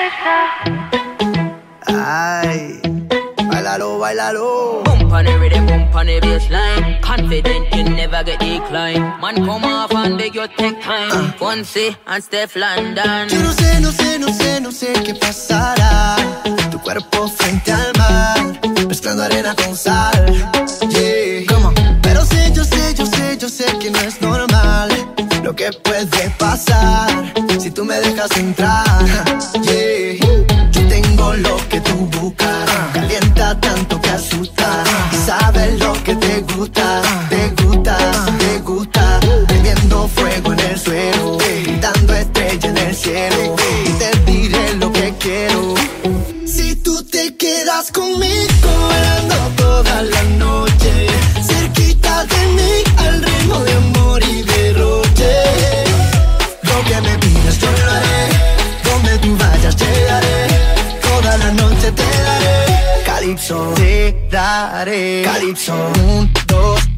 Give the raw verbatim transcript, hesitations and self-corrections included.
Ay, bailalo, bailalo. Bump on the rhythm, bump on the bassline. Confident you never get decline. Man come off and beg you take time. uh. Fonsi and Steph London. Yo no sé, no sé, no sé, no sé qué pasará. Tu cuerpo frente al mar, mezclando arena con sal. Yeah. Come on. Pero sé, yo sé, yo sé, yo sé que no es normal lo que puede pasar si tú me dejas entrar. Yeah. Yo tengo lo que tú buscas, calienta tanto que asusta. Sabes lo que te gusta, te gusta, te gusta. Prendiendo fuego en el suelo, gritando estrella en el cielo. Y te diré lo que quiero. Si tú te quedas conmigo, bailando toda la noche, cerquita de mí, al ritmo de amor y derroche. Lo que me pidas yo lo haré, donde tú vayas llegaré, toda la noche te daré. Calypso, te daré. Calypso, un, dos,